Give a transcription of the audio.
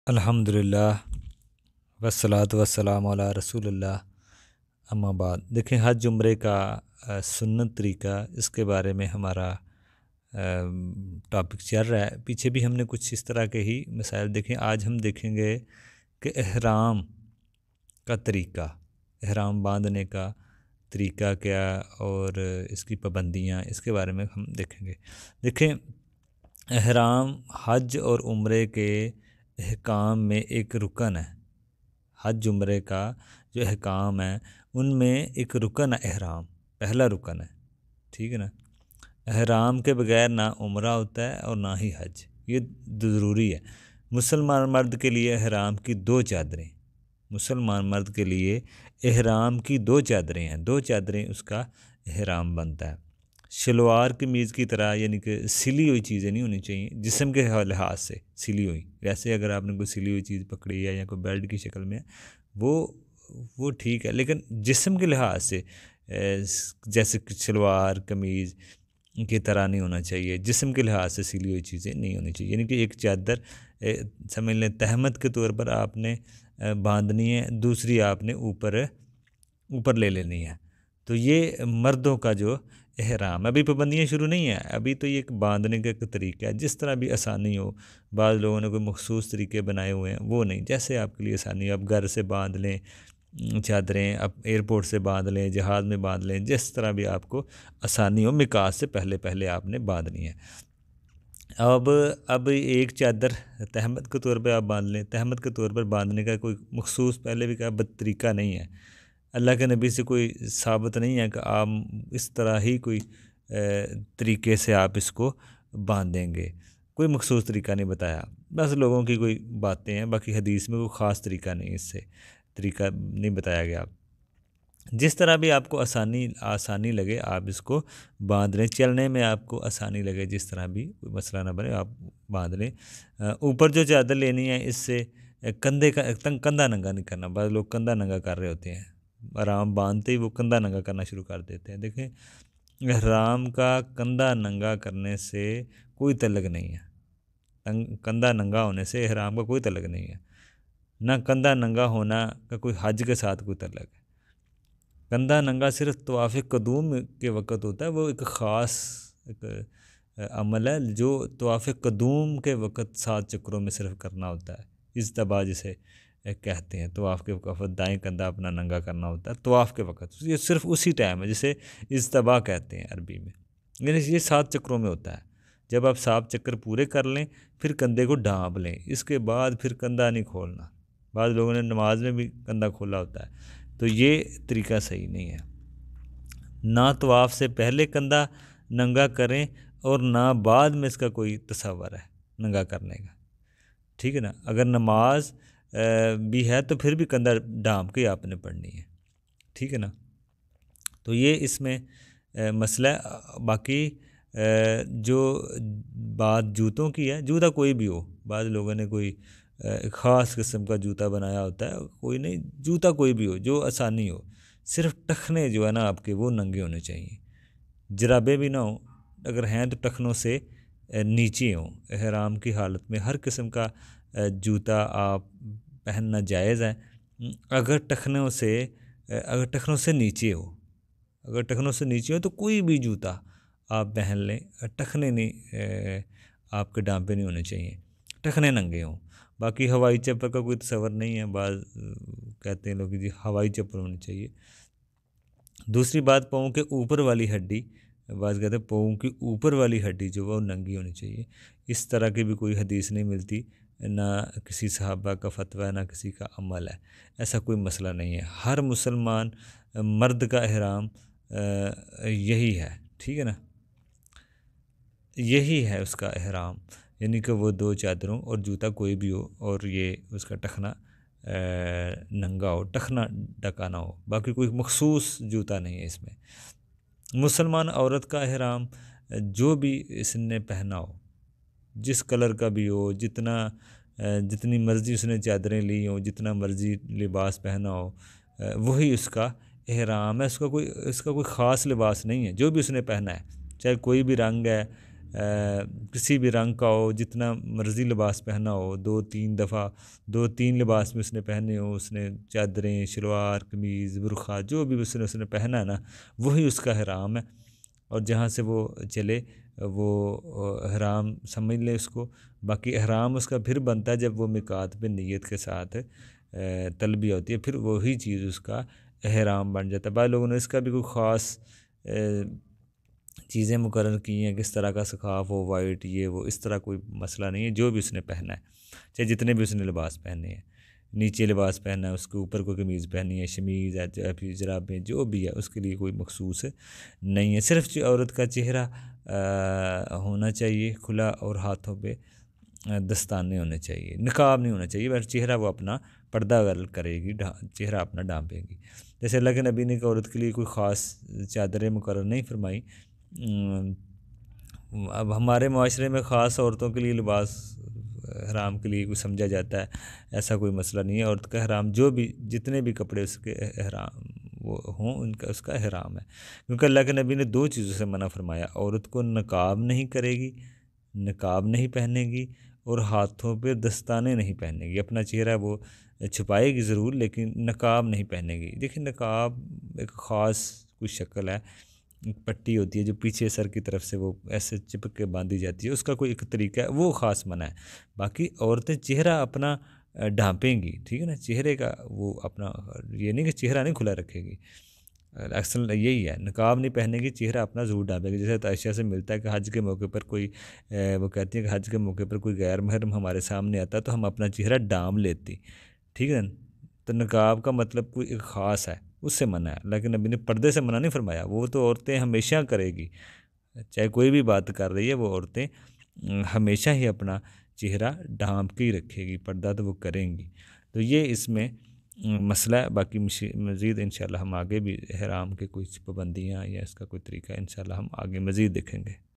अल्हम्दुलिल्लाह वस्सलातु वस्सलामु अला रसूलिल्लाह अम्मा बाद। देखें, हज उम्रे का सुन्नत तरीका, इसके बारे में हमारा टॉपिक चल रहा है। पीछे भी हमने कुछ इस तरह के ही मसाइल देखें। आज हम देखेंगे कि एहराम का तरीका, एहराम बांधने का तरीका क्या और इसकी पाबंदियाँ, इसके बारे में हम देखेंगे। देखें, एहराम हज और उम्रे के अहकाम में एक रुकन है। हज उम्रे का जो अहकाम है उनमें एक रुकन है एहराम, पहला रुकन है। ठीक है ना। एहराम के बगैर ना उम्रा होता है और ना ही हज, ये ज़रूरी है। मुसलमान मर्द के लिए एहराम की दो चादरें, मुसलमान मर्द के लिए एहराम की दो चादरें हैं, दो चादरें उसका एहराम बनता है। शलवार कमीज़ की तरह, यानी कि सिली हुई चीज़ें नहीं होनी चाहिए जिस्म के लिहाज से सिली हुई। वैसे अगर आपने कोई सिली हुई चीज़ पकड़ी है या कोई बेल्ट की शक्ल में, वो ठीक है, लेकिन जिस्म के लिहाज से जैसे शलवार कमीज़ की तरह नहीं होना चाहिए। जिस्म के लिहाज से सिली हुई चीज़ें नहीं होनी चाहिए। यानी कि एक चादर समझ लें तहमत के तौर पर आपने बांधनी है, दूसरी आपने ऊपर ऊपर ले लेनी है। तो ये मर्दों का जो एहराम, अभी पाबंदियाँ शुरू नहीं है, अभी तो ये एक बांधने का एक तरीका है, जिस तरह भी आसानी हो। बाज़ लोगों ने कोई मखसूस तरीके बनाए हुए हैं, वो नहीं, जैसे आपके लिए आसानी हो। आप घर से बांध लें चादरें, आप एयरपोर्ट से बांध लें, जहाज़ में बांध लें, जिस तरह भी आपको आसानी हो, मिकात से पहले पहले आपने बांधनी है। अब एक चादर तहमत के तौर पे आप बांध लें। तहमत के तौर पर बांधने का कोई मखसूस, पहले भी कहा, तरीका नहीं है। अल्लाह के नबी से कोई साबित नहीं है कि आप इस तरह ही कोई तरीके से आप इसको बांधेंगे। कोई मखसूस तरीका नहीं बताया, बस लोगों की कोई बातें हैं। बाकी हदीस में कोई ख़ास तरीका नहीं, इससे तरीका नहीं बताया गया। जिस तरह भी आपको आसानी आसानी लगे आप इसको बांध लें। चलने में आपको आसानी लगे, जिस तरह भी कोई मसला ना बने, आप बांध लें। ऊपर जो चादर लेनी है, इससे कंधे का कंधा नंगा नहीं करना। बाद लोग कंधा नंगा कर रहे होते हैं, आराम बांधते ही वो कंधा नंगा करना शुरू कर देते हैं। देखें, एहराम का कंधा नंगा करने से कोई तल्लुक़ नहीं है। कंधा नंगा होने से एहराम का कोई तल्लुक़ नहीं है। ना कंधा नंगा होना का कोई हज के साथ कोई तल्लुक़ है। कंधा नंगा सिर्फ तवाफ़ कदूम के वक़्त होता है। वो एक ख़ास एक अमल है जो तवाफ़ कदूम के वक़्त 7 चक्रों में सिर्फ करना होता है। इज़्तिबा जिसे कहते हैं, तवाफ़ के वक़्त दाएं कंधा अपना नंगा करना होता है तवाफ़ के वक़्त। ये सिर्फ उसी टाइम है जिसे इज़्तिबा कहते हैं अरबी में। यानी ये 7 चक्रों में होता है। जब आप 7 चक्कर पूरे कर लें, फिर कंधे को ढाँप लें, इसके बाद फिर कंधा नहीं खोलना। बाद लोगों ने नमाज में भी कंधा खोला होता है, तो ये तरीका सही नहीं है। ना तवाफ़ से पहले कंधा नंगा करें और ना बाद में इसका कोई तसव्वुर है नंगा करने का। ठीक है ना। अगर नमाज भी है तो फिर भी कंधा ढाँप के आपने पढ़नी है। ठीक है ना। तो ये इसमें मसला है। बाकी जो बात जूतों की है, जूता कोई भी हो, बाद लोगों ने कोई ख़ास किस्म का जूता बनाया होता है, कोई नहीं, जूता कोई भी हो जो आसानी हो। सिर्फ टखने जो है ना आपके, वो नंगे होने चाहिए। जराबे भी ना हो, अगर हैं तो टखनों से नीचे हों। एहराम की हालत में हर किस्म का जूता आप पहनना जायज़ है। अगर टखनों से नीचे हो, अगर टखनों से नीचे हो तो कोई भी जूता आप पहन लें, टखने नहीं, आपके डांपे नहीं होने चाहिए, टखने नंगे हों। बाकी हवाई चप्पल का कोई तसव्वुर नहीं है। बाज़ कहते हैं लोग कि जी हवाई चप्पल होनी चाहिए। दूसरी बात, पाँव के ऊपर वाली हड्डी, बाज़ कहते हैं पाँव की ऊपर वाली हड्डी जो वो नंगी होनी चाहिए। इस तरह की भी कोई हदीस नहीं मिलती, ना किसी सहाबा का फतवा है, ना किसी का अमल है। ऐसा कोई मसला नहीं है। हर मुसलमान मर्द का एहराम यही है। ठीक है ना, यही है उसका एहराम, यानी कि वो दो चादरों और जूता कोई भी हो, और ये उसका टखना नंगा हो, टखना ढका ना हो। बाकी कोई मखसूस जूता नहीं है इसमें। मुसलमान औरत का एहराम जो भी इसने पहना हो, जिस कलर का भी हो, जितनी मर्ज़ी उसने चादरें ली हो, जितना मर्ज़ी लिबास पहना हो, वही उसका एहराम है। इसका कोई ख़ास लिबास नहीं है। जो भी उसने पहना है, चाहे कोई भी रंग है, किसी भी रंग का हो, जितना मर्ज़ी लिबास पहना हो, 2-3 लिबास में उसने पहने हो, उसने चादरें, शलवार, कमीज़, बुरखा जो भी उसने पहना है ना, वही उसका हराम है। और जहाँ से वो चले वो हराम समझ ले उसको। बाकी हराम उसका फिर बनता है जब वो मिकात पे नीयत के साथ तलबिया होती है, फिर वही चीज़ उसका एहराम बन जाता है। बाद लोगों ने इसका भी कोई ख़ास चीज़ें मुकर्रर की हैं, किस तरह का सकाफ़ हो, वाइट ये वो, इस तरह कोई मसला नहीं है। जो भी उसने पहना है, चाहे जितने भी उसने लिबास पहने हैं, नीचे लिबास पहना है, उसके ऊपर कोई कमीज़ पहनी है, शमीज़ है, फिर जराबें, जो भी है उसके लिए कोई मखसूस नहीं है। सिर्फ जो औरत का चेहरा होना चाहिए खुला और हाथों पे दस्ताने होने चाहिए, निकाब नहीं होना चाहिए। बस चेहरा वो अपना पर्दा अगर करेगी, चेहरा अपना ढांपेगी। जैसे अल्लाह के नबी ने औरत के लिए कोई ख़ास चादरें मुकर्रर नहीं फरमाई। अब हमारे माशरे में ख़ास औरतों के लिए लिबास हराम के लिए कोई समझा जाता है, ऐसा कोई मसला नहीं है। औरत का हराम जो भी जितने भी कपड़े उसके हराम वो हों, उनका उसका हराम है। क्योंकि अल्लाह के नबी ने 2 चीज़ों से मना फरमाया, औरत को नकाब नहीं करेगी, नकाब नहीं पहनेगी, और हाथों पे दस्ताने नहीं पहनेगी। अपना चेहरा वो छुपाएगी ज़रूर, लेकिन नकाब नहीं पहनेगी। देखिए, नकाब एक ख़ास कोई शक्ल है, एक पट्टी होती है जो पीछे सर की तरफ से वो ऐसे चिपक के बांधी जाती है, उसका कोई एक तरीका है, वो ख़ास मना है। बाकी औरतें चेहरा अपना ढांपेंगी, ठीक है ना, चेहरे का वो अपना, ये नहीं कि चेहरा नहीं खुला रखेगी। अक्सर यही है, नकाब नहीं पहनेगी, चेहरा अपना ज़रूर ढांपेगी। जैसे आयशा से मिलता है कि हज के मौके पर कोई वो कहती है कि हज के मौके पर कोई गैर महरम हमारे सामने आता तो हम अपना चेहरा ढांप लेती, ठीक है ना। तो नकाब का मतलब कोई एक ख़ास है, उससे मना है। लेकिन नबी ने पर्दे से मना नहीं फरमाया, वो तो औरतें हमेशा करेगी, चाहे कोई भी बात कर रही है, वो औरतें हमेशा ही अपना चेहरा ढांप के ही रखेगी, पर्दा तो वो करेंगी। तो ये इसमें मसला है। बाकी मज़ीद इंशाल्लाह हम आगे भी एहराम के कुछ पाबंदियाँ या इसका कोई तरीका इंशाल्लाह हम आगे मज़ीद देखेंगे।